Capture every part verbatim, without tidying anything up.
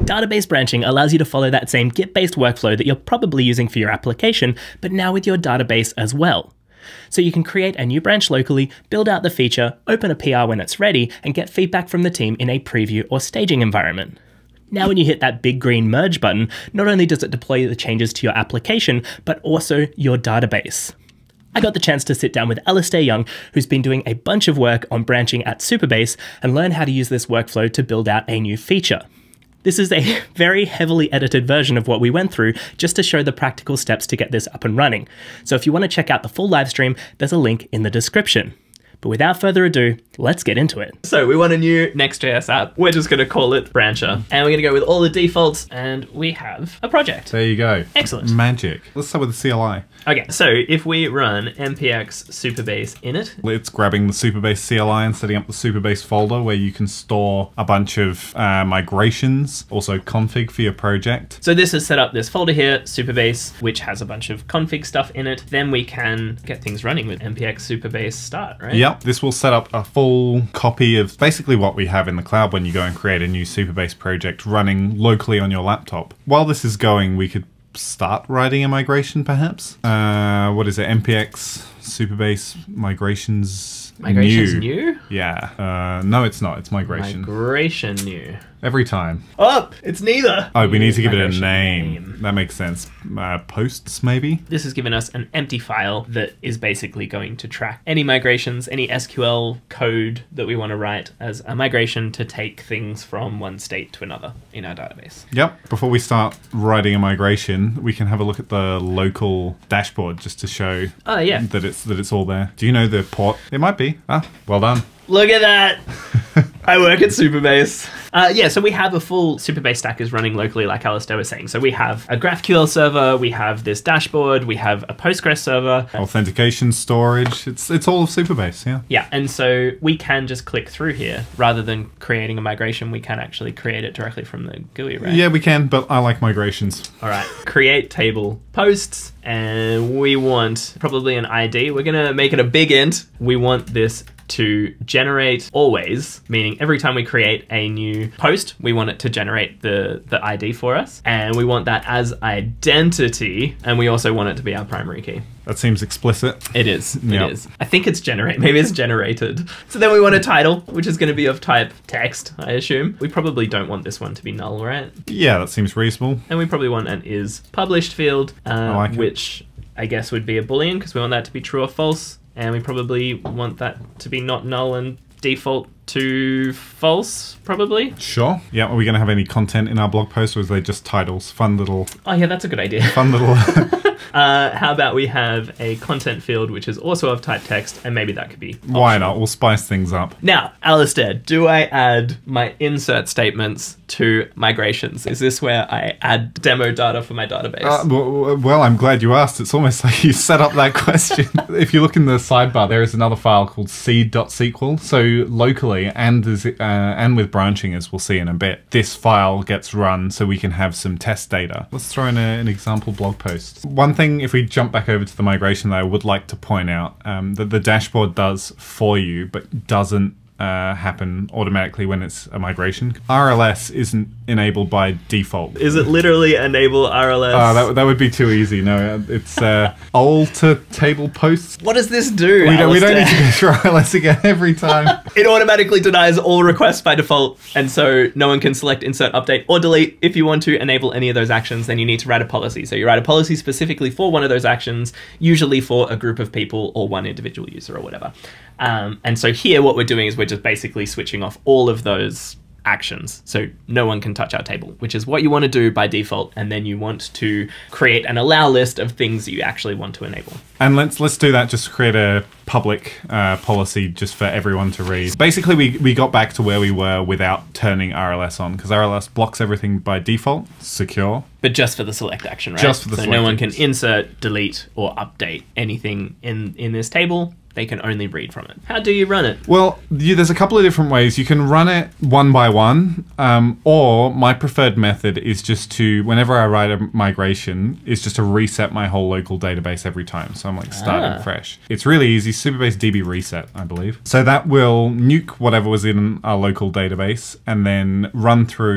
Database branching allows you to follow that same Git-based workflow that you're probably using for your application, but now with your database as well. So you can create a new branch locally, build out the feature, open a P R when it's ready, and get feedback from the team in a preview or staging environment. Now when you hit that big green merge button, not only does it deploy the changes to your application, but also your database. I got the chance to sit down with Alaister, who's been doing a bunch of work on branching at Supabase, and learn how to use this workflow to build out a new feature. This is a very heavily edited version of what we went through just to show the practical steps to get this up and running. So if you want to check out the full live stream, there's a link in the description. But without further ado, let's get into it. So we want a new Next.js app. We're just going to call it Brancher. And we're going to go with all the defaults, and we have a project. There you go. Excellent. Magic. Let's start with the C L I. Okay, so if we run npx supabase init. It's grabbing the Supabase C L I and setting up the Supabase folder where you can store a bunch of uh, migrations, also config for your project. So this has set up this folder here, Supabase, which has a bunch of config stuff in it. Then we can get things running with npx supabase start, right? Yep. This will set up a full copy of basically what we have in the cloud when you go and create a new Supabase project running locally on your laptop. While this is going, we could start writing a migration perhaps. Uh, what is it? npx Supabase migrations Migrations new? new? Yeah. Uh, no, it's not. It's migration. Migration new. Every time. Oh, it's neither. Oh, we need to give it a name. name. That makes sense. Uh, posts, maybe? This has given us an empty file that is basically going to track any migrations, any S Q L code that we want to write as a migration to take things from one state to another in our database. Yep. Before we start writing a migration, we can have a look at the local dashboard just to show oh, yeah. that it's that it's all there. Do you know the port? It might be. Ah, well done. Look at that. I work at Supabase. Uh, yeah, so we have a full Supabase stack is running locally, like Alaister was saying. So we have a GraphQL server, we have this dashboard, we have a Postgres server. Authentication, storage, it's it's all of Supabase, yeah. Yeah, and so we can just click through here. Rather than creating a migration, we can actually create it directly from the G U I, right? Yeah, we can, but I like migrations. All right, create table posts, and we want probably an I D. We're gonna make it a big int. We want this to generate always, meaning every time we create a new post, we want it to generate the, the I D for us. And we want that as identity. And we also want it to be our primary key. That seems explicit. It is, it yep. is. I think it's generate, maybe it's generated. So then we want a title, which is gonna be of type text, I assume. We probably don't want this one to be null, right? Yeah, that seems reasonable. And we probably want an is published field, uh, I like which I guess would be a Boolean because we want that to be true or false. And we probably want that to be not null and default to false, probably. Sure. Yeah, are we going to have any content in our blog post, or is they just titles? Fun little... Oh yeah, that's a good idea. Fun little... uh, how about we have a content field, which is also of type text, and maybe that could be optional. Why not? We'll spice things up. Now, Alaister, do I add my insert statements to migrations? Is this where I add demo data for my database? Uh, well, I'm glad you asked. It's almost like you set up that question. If you look in the sidebar, there is another file called seed dot S Q L. So locally, and as, uh, and with branching, as we'll see in a bit, this file gets run so we can have some test data. Let's throw in a, an example blog post. One thing, if we jump back over to the migration, that I would like to point out, um, that the dashboard does for you, but doesn't Uh, happen automatically when it's a migration. R L S isn't enabled by default. Is it literally enable R L S? Oh, that, that would be too easy. No, it's uh, alter table posts. What does this do? We don't, we don't need to go through R L S again every time. It automatically denies all requests by default, and so no one can select insert, update, or delete. If you want to enable any of those actions, then you need to write a policy. So you write a policy specifically for one of those actions, usually for a group of people or one individual user or whatever. Um, and so here what we're doing is we're just basically switching off all of those actions. So no one can touch our table, which is what you want to do by default. And then you want to create an allow list of things that you actually want to enable. And let's let's do that. Just create a public uh, policy just for everyone to read. Basically, we, we got back to where we were without turning R L S on, because R L S blocks everything by default, secure. But just for the select action, right? Just for the so select no one can action. insert, delete, or update anything in, in this table. They can only read from it. How do you run it? Well, you, there's a couple of different ways. You can run it one by one, um, or my preferred method is just to, whenever I write a migration, is just to reset my whole local database every time. So I'm like starting Ah. fresh. It's really easy. Supabase D B reset, I believe. So that will nuke whatever was in our local database and then run through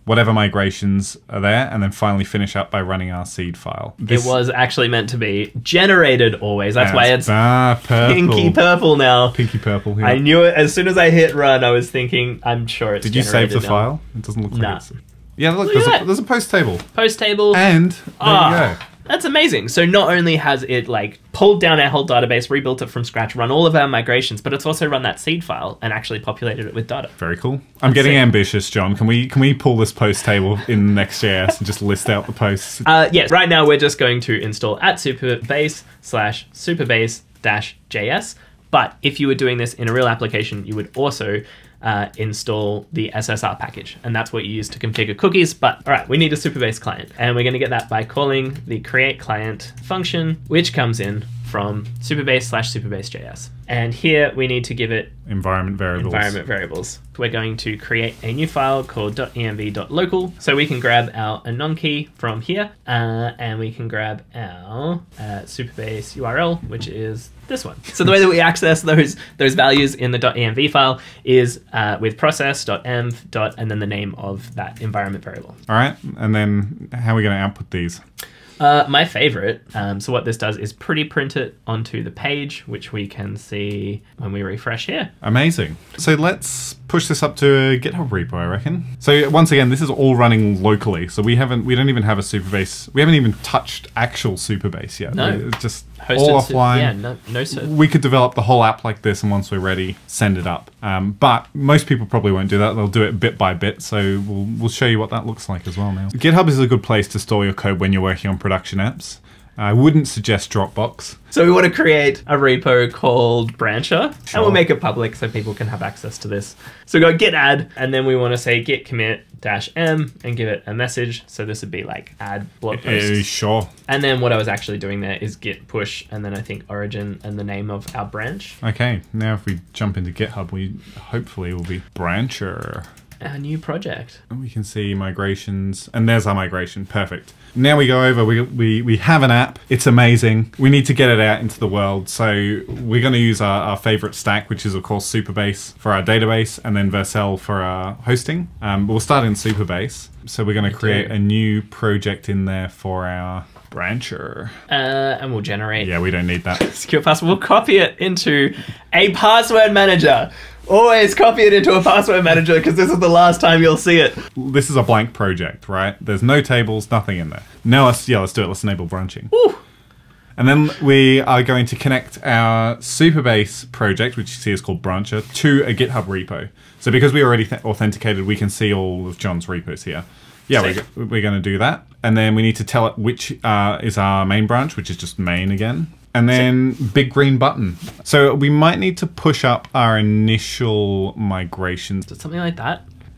whatever migrations are there, and then finally finish up by running our seed file. This it was actually meant to be generated always. That's why it's ah, purple. pinky purple now. Pinky purple. Yeah. I knew it as soon as I hit run. I was thinking, I'm sure it's. Did you save the now. file? It doesn't look like nah. it's. Yeah, look, look there's, at a, there's a post table. Post table. And there ah, you go. That's amazing. So not only has it like pulled down our whole database, rebuilt it from scratch, run all of our migrations, but it's also run that seed file and actually populated it with data. Very cool. I'm getting sick. ambitious, John. Can we can we pull this post table in Next.js and just list out the posts? Uh, yes. Right now we're just going to install at Supabase slash Supabase dash J S. But if you were doing this in a real application, you would also uh, install the S S R package. And that's what you use to configure cookies. But all right, we need a Supabase client. And we're going to get that by calling the create client function, which comes in from Supabase slash Supabase.js. And here we need to give it environment variables. Environment variables. We're going to create a new file called .env.local. So we can grab our anon key from here, uh, and we can grab our uh, Supabase U R L, which is this one. So the way that we access those those values in the .env file is uh, with process.env. and then the name of that environment variable. All right, and then how are we going to output these? Uh, my favorite, um, so what this does is pretty print it onto the page, which we can see when we refresh here. Amazing. So let's push this up to a GitHub repo, I reckon. So once again, this is all running locally. So we haven't, we don't even have a Supabase. We haven't even touched actual Supabase yet. No. We're just Hosted all offline. Yeah, no, no sir. We could develop the whole app like this, and once we're ready, send it up. Um, but most people probably won't do that. They'll do it bit by bit. So we'll, we'll show you what that looks like as well now. GitHub is a good place to store your code when you're working on production apps. I wouldn't suggest Dropbox. So we want to create a repo called Brancher, Sure. and we'll make it public so people can have access to this. So we go git add, and then we want to say git commit dash m and give it a message. So this would be like add blog posts. Uh, sure. And then what I was actually doing there is git push, and then I think origin and the name of our branch. Okay, now if we jump into GitHub, we hopefully will be Brancher. Our new project. And we can see migrations, and there's our migration. Perfect. Now we go over, we, we, we have an app. It's amazing. We need to get it out into the world. So we're going to use our, our favorite stack, which is, of course, Supabase for our database, and then Vercel for our hosting. Um, but we'll start in Supabase. So we're going to create a new project in there for our Brancher. Uh, and we'll generate. Yeah, we don't need that. Secure password. We'll copy it into a password manager. Always copy it into a password manager, because this is the last time you'll see it. This is a blank project, right? There's no tables, nothing in there. Now let's, yeah, let's do it. Let's enable branching. Woo. And then we are going to connect our Supabase project, which you see is called Brancher, to a GitHub repo. So because we already authenticated, we can see all of John's repos here. Yeah, we're, we're going to do that. And then we need to tell it which uh, is our main branch, which is just main again. And then big green button. So we might need to push up our initial migrations. Something like that?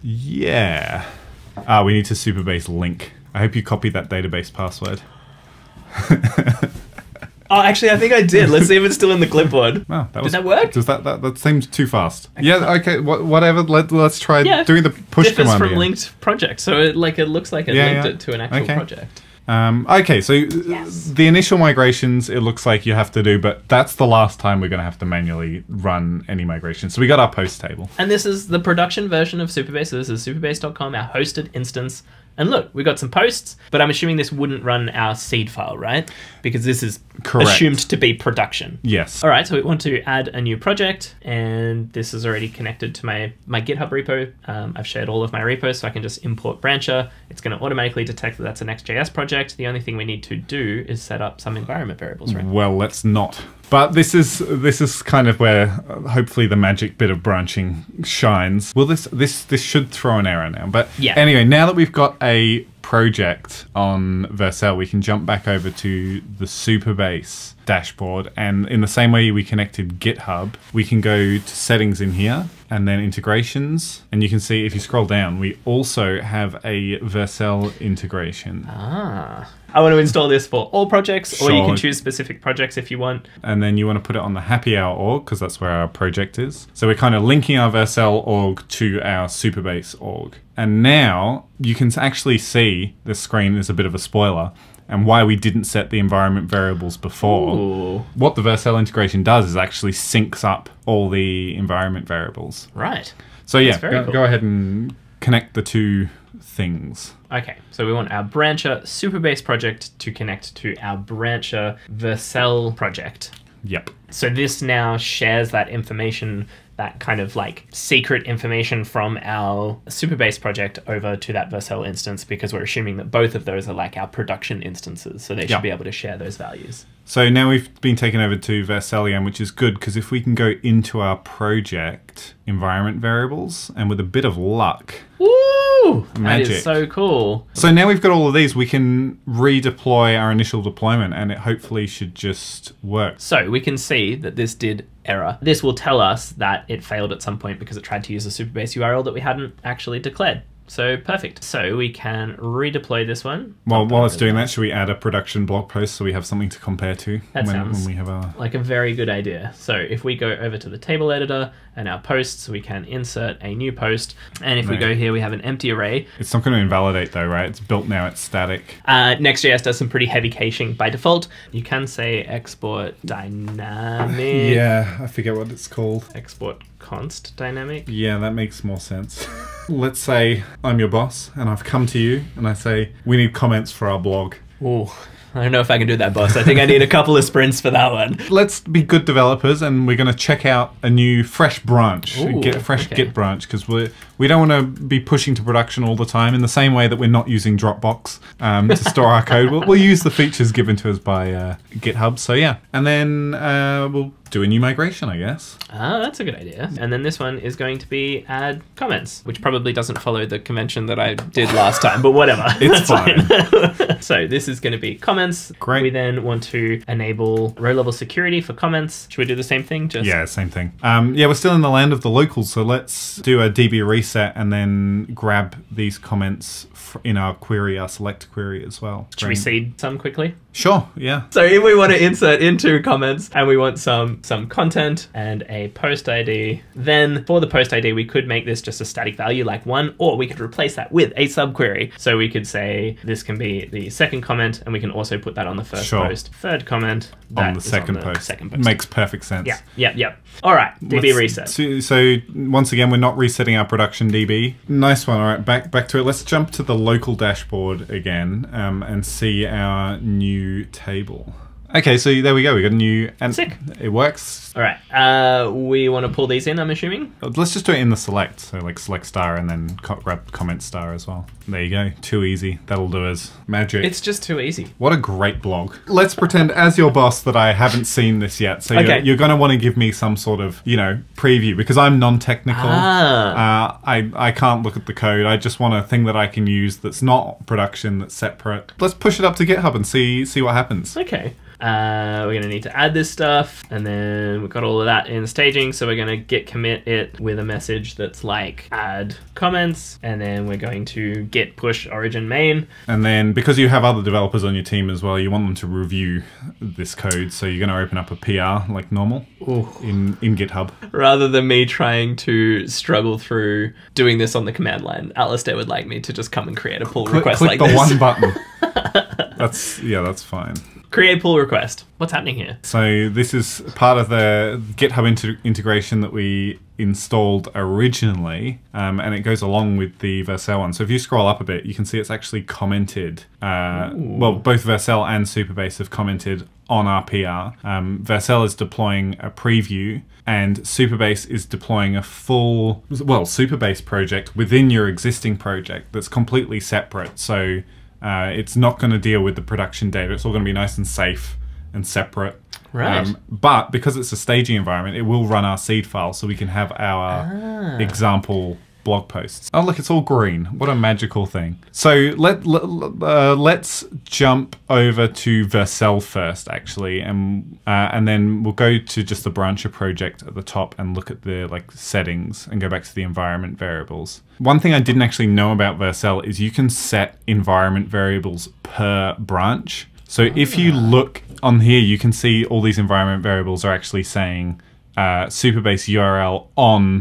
Yeah. Ah, we need to Supabase link. I hope you copied that database password. Oh, actually, I think I did. Let's see if it's still in the clipboard. Wow, that was, did that work? Does that, that that seems too fast? Yeah, okay, wh whatever. Let, let's try yeah, doing the push differs command from again. linked project. So it, like, it looks like it yeah, linked yeah. it to an actual okay. project. Um, okay, so Yes. the initial migrations, it looks like you have to do, but that's the last time we're going to have to manually run any migration. So we got our post table. And this is the production version of Supabase. So this is supabase dot com, our hosted instance. And look, we got some posts, but I'm assuming this wouldn't run our seed file, right? Because this is Correct. assumed to be production. Yes. All right, so we want to add a new project, and this is already connected to my, my GitHub repo. Um, I've shared all of my repos, so I can just import Brancher. It's going to automatically detect that that's a Next.js project. The only thing we need to do is set up some environment variables, right? Well, let's not. But this is this is kind of where uh, hopefully the magic bit of branching shines. Well, this this this should throw an error now. But yeah. Anyway, now that we've got a project on Vercel, we can jump back over to the Supabase dashboard, and in the same way we connected GitHub, we can go to settings in here and then integrations, and you can see if you scroll down, we also have a Vercel integration. Ah. I want to install this for all projects, Sure. or you can choose specific projects if you want. And then you want to put it on the happy hour org, because that's where our project is. So we're kind of linking our Vercel org to our Supabase org. And now you can actually see the screen is a bit of a spoiler, and why we didn't set the environment variables before. Ooh. What the Vercel integration does is actually syncs up all the environment variables. Right. So yeah, That's very go, cool. go ahead and connect the two things. Okay, so we want our Brancher Supabase project to connect to our Brancher Vercel project. Yep. So this now shares that information, that kind of like secret information from our Supabase project over to that Vercel instance, because we're assuming that both of those are like our production instances. So they should Yep. be able to share those values. So now we've been taken over to Vercel again, which is good, because if we can go into our project environment variables, and with a bit of luck, Woo! That Magic. is so cool. So now we've got all of these, we can redeploy our initial deployment, and it hopefully should just work. So we can see that this did error. This will tell us that it failed at some point because it tried to use a Supabase U R L that we hadn't actually declared. So perfect. So we can redeploy this one. Well, while it's doing that, should we add a production blog post so we have something to compare to That when, sounds when we have our... like a very good idea. So if we go over to the table editor and our posts, we can insert a new post. And if we Right. go here, we have an empty array. It's not going to invalidate though, right? It's built now, it's static. Uh, Next.js does some pretty heavy caching by default. You can say export dynamic. Yeah, I forget what it's called. Export const dynamic. Yeah, that makes more sense. Let's say I'm your boss and I've come to you and I say, we need comments for our blog. Ooh, I don't know if I can do that, boss. I think I need a couple of sprints for that one. Let's be good developers, and we're going to check out a new fresh branch, Ooh, get a fresh okay. Git branch, because we we don't want to be pushing to production all the time. In the same way that we're not using Dropbox um, to store our code, we'll, we'll use the features given to us by uh, GitHub. So yeah, and then uh, we'll do a new migration, I guess. Ah, that's a good idea. And then this one is going to be add comments, which probably doesn't follow the convention that I did last time, but whatever. It's fine. So this is going to be comments. Great. We then want to enable row level security for comments. Should we do the same thing? Just Yeah, same thing. Um, yeah, we're still in the land of the locals, so let's do a D B reset and then grab these comments f in our query, our select query as well. Should we seed some quickly? Sure, yeah. So if we want to insert into comments and we want some some content and a post I D, then for the post I D, we could make this just a static value like one, or we could replace that with a subquery. So we could say this can be the second comment, and we can also put that on the first Sure. post. Third comment On that the is second on the post. Second post. Makes perfect sense. Yeah, yeah, yeah. All right, D B Let's- reset. So, so once again, we're not resetting our production D B. Nice one. All right, back back to it. Let's jump to the local dashboard again um, and see our new table. Okay, so there we go. We got a new and Sick. It works. All right, uh, we want to pull these in, I'm assuming. Let's just do it in the select. So like select star and then co grab comment star as well. There you go. Too easy. That'll do us magic. It's just too easy. What a great blog. Let's pretend as your boss that I haven't seen this yet. So Okay. you're, you're going to want to give me some sort of, you know, preview because I'm non-technical. Ah. Uh, I, I can't look at the code. I just want a thing that I can use that's not production, that's separate. Let's push it up to GitHub and see see what happens. Okay. Uh, we're going to need to add this stuff, and then we've got all of that in staging, so we're going to git commit it with a message that's like add comments, and then we're going to git push origin main. And then because you have other developers on your team as well, you want them to review this code. So you're going to open up a P R like normal Ooh. in, in GitHub. Rather than me trying to struggle through doing this on the command line, Alaister would like me to just come and create a pull Click, request click like the this. one button. That's, yeah, that's fine. Create pull request. What's happening here? So this is part of the GitHub inter integration that we installed originally, um, and it goes along with the Vercel one. So if you scroll up a bit, you can see it's actually commented. Uh, well, both Vercel and Supabase have commented on our P R. Um, Vercel is deploying a preview, and Supabase is deploying a full, well, Supabase project within your existing project that's completely separate. So Uh, it's not going to deal with the production data. It's all going to be nice and safe and separate. Right. Um, but because it's a staging environment, it will run our seed file so we can have our Ah. example blog posts. Oh, look, it's all green. What a magical thing. So let, let, uh, let's jump over to Vercel first, actually, and uh, and then we'll go to just the brancher project at the top and look at the like settings and go back to the environment variables. One thing I didn't actually know about Vercel is you can set environment variables per branch. So if you look on here, you can see all these environment variables are actually saying uh, Supabase U R L on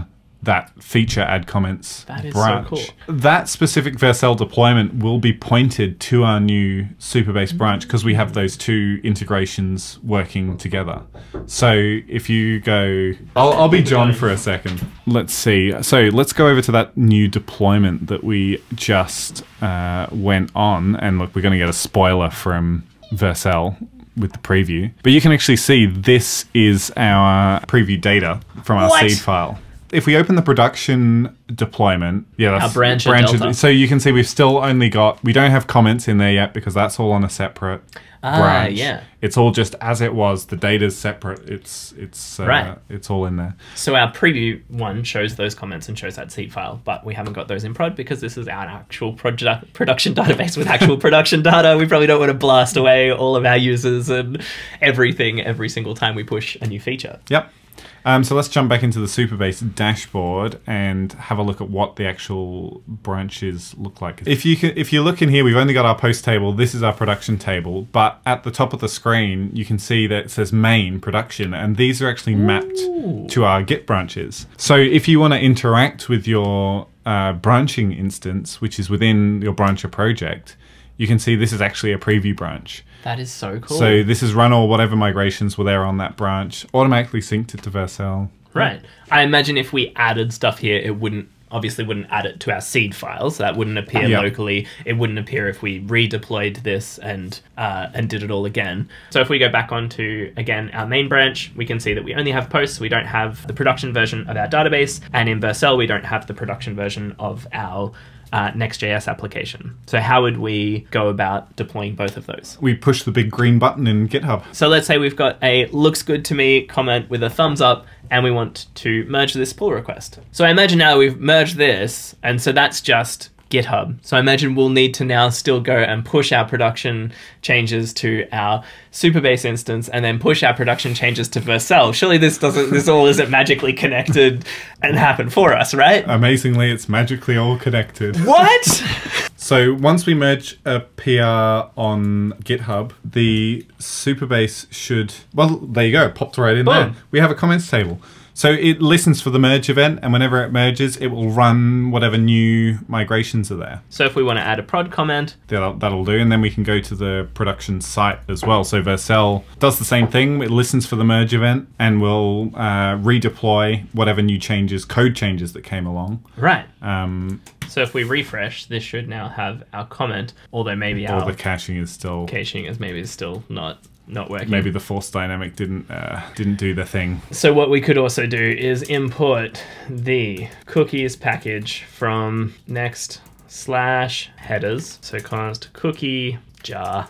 that feature add comments That is branch. so cool. That specific Vercel deployment will be pointed to our new Supabase branch because we have those two integrations working together. So if you go, I'll, I'll be John for a second. Let's see. So let's go over to that new deployment that we just uh, went on. And look, we're going to get a spoiler from Vercel with the preview. But you can actually see this is our preview data from our What? seed file. If we open the production deployment, yeah, that's Our branch at branches. Delta. So you can see we've still only got, we don't have comments in there yet because that's all on a separate Ah, branch. yeah. It's all just as it was. The data's separate. It's it's uh, Right. It's all in there. So our preview one shows those comments and shows that seed file, but we haven't got those in prod because this is our actual produ- production database with actual production data. We probably don't want to blast away all of our users and everything every single time we push a new feature. Yep. Um, so let's jump back into the Supabase dashboard and have a look at what the actual branches look like. If you can, if you look in here, we've only got our post table. This is our production table, but at the top of the screen, you can see that it says main production, and these are actually mapped Ooh. to our Git branches. So if you want to interact with your uh, branching instance, which is within your brancher project, you can see this is actually a preview branch. That is so cool. So this is run all whatever migrations were there on that branch, automatically synced it to Vercel. Right. I imagine if we added stuff here, it wouldn't, obviously wouldn't add it to our seed files. That wouldn't appear Yep. locally. It wouldn't appear if we redeployed this and uh, and did it all again. So if we go back onto, again, our main branch, we can see that we only have posts. We don't have the production version of our database. And in Vercel, we don't have the production version of our Uh, Next.js application. So how would we go about deploying both of those? We push the big green button in GitHub. So let's say we've got a looks good to me comment with a thumbs up and we want to merge this pull request. So I imagine now we've merged this, and so that's just GitHub. So I imagine we'll need to now still go and push our production changes to our Supabase instance and then push our production changes to Vercel. Surely this doesn't, this all isn't magically connected and happen for us, right? Amazingly, it's magically all connected. What? So once we merge a P R on GitHub, the Supabase should, well, there you go, it popped right in Boom. there. We have a comments table. So it listens for the merge event, and whenever it merges, it will run whatever new migrations are there. So if we want to add a prod comment, That'll, that'll do, and then we can go to the production site as well. So Vercel does the same thing. It listens for the merge event and will uh, redeploy whatever new changes, code changes that came along. right. Um, So if we refresh, this should now have our comment, although maybe all our the caching is still... caching is maybe still not not working. Maybe the force dynamic didn't uh, didn't do the thing. So what we could also do is import the cookies package from next slash headers. So const cookie jar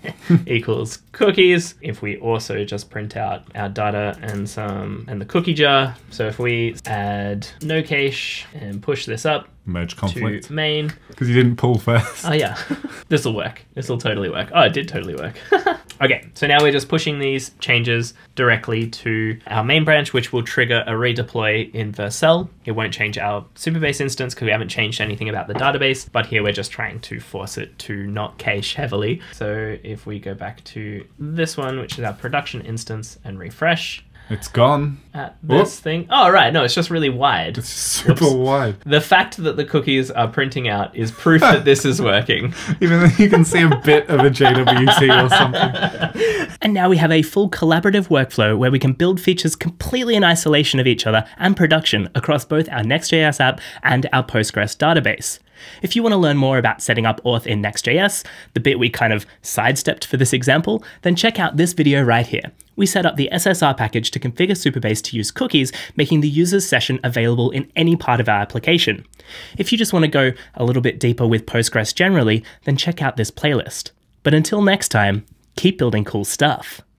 equals cookies. If we also just print out our data and some and the cookie jar. So if we add no cache and push this up Merge conflict. to main. Because you didn't pull first. Oh yeah, this will work. This will totally work. Oh, it did totally work. Okay, so now we're just pushing these changes directly to our main branch, which will trigger a redeploy in Vercel. It won't change our Supabase instance because we haven't changed anything about the database, but here we're just trying to force it to not cache heavily. So if we go back to this one, which is our production instance, and refresh, It's gone. at this Whoop. thing. Oh, right, no, it's just really wide. It's super Whoops. wide. The fact that the cookies are printing out is proof that this is working. Even though you can see a bit of a J W T or something. And now we have a full collaborative workflow where we can build features completely in isolation of each other and production across both our Next.js app and our Postgres database. If you want to learn more about setting up auth in Next.js, the bit we kind of sidestepped for this example, then check out this video right here. We set up the S S R package to configure Supabase to use cookies, making the user's session available in any part of our application. If you just want to go a little bit deeper with Postgres generally, then check out this playlist. But until next time, keep building cool stuff.